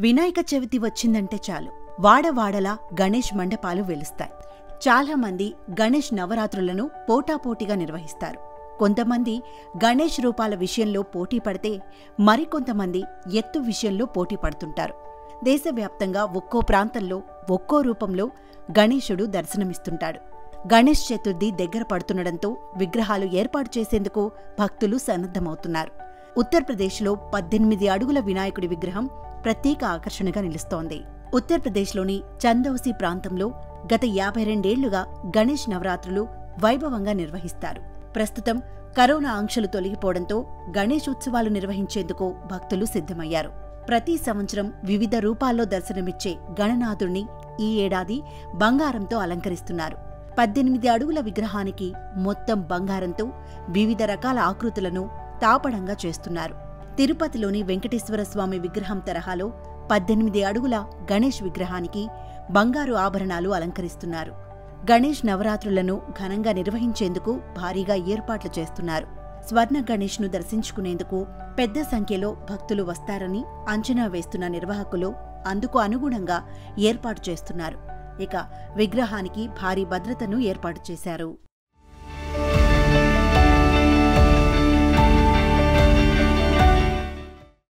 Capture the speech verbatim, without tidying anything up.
వినాయక చవితి వచ్చిందంటే చాలు వాడవాడలా గణేష్ మండపాలు వెలుస్తాయి. చాలా మంది గణేష్ నవరాత్రులను పోటాపోటీగా నిర్వహిస్తారు. కొంతమంది గణేష్ రూపాల విషయంలో పోటీ పడితే మరికొంతమంది ఎత్తు విషయంలో పోటీ పడుతుంటారు. దేశవ్యాప్తంగా ఒక్కో ప్రాంతంలో ఒక్కో రూపంలో గణేశుడు దర్శనమిస్తుంటాడు. గణేష్ చతుర్థి దగ్గర పడుతుండటంతో విగ్రహాలు ఏర్పాటు చేసేందుకు భక్తులు సన్నద్ధమవుతున్నారు. ఉత్తరప్రదేశ్లో పద్దెనిమిది అడుగుల వినాయకుడి విగ్రహం ప్రత్యేక ఆకర్షణగా నిలుస్తోంది. ఉత్తరప్రదేశ్లోని చందౌసి ప్రాంతంలో గత యాభై రెండేళ్లుగా గణేష్ నవరాత్రులు వైభవంగా నిర్వహిస్తారు. ప్రస్తుతం కరోనా ఆంక్షలు తొలగిపోవడంతో గణేష్ ఉత్సవాలు నిర్వహించేందుకు భక్తులు సిద్ధమయ్యారు. ప్రతి సంవత్సరం వివిధ రూపాల్లో దర్శనమిచ్చే గణనాథుణ్ణి ఈ ఏడాది బంగారంతో అలంకరిస్తున్నారు. పద్దెనిమిది అడుగుల విగ్రహానికి మొత్తం బంగారంతో వివిధ రకాల ఆకృతులను తాపడంగా చేస్తున్నారు. తిరుపతిలోని వెంకటేశ్వర స్వామి విగ్రహం తరహాలో పద్దెనిమిది అడుగుల గణేష్ విగ్రహానికి బంగారు ఆభరణాలు అలంకరిస్తున్నారు. గణేష్ నవరాత్రులను ఘనంగా నిర్వహించేందుకు భారీగా ఏర్పాట్లు చేస్తున్నారు. స్వర్ణ గణేష్ను దర్శించుకునేందుకు పెద్ద సంఖ్యలో భక్తులు వస్తారని అంచనా వేస్తున్న నిర్వాహకులు అందుకు అనుగుణంగా ఏర్పాటు చేస్తున్నారు. ఇక విగ్రహానికి భారీ భద్రతను ఏర్పాటు చేశారు.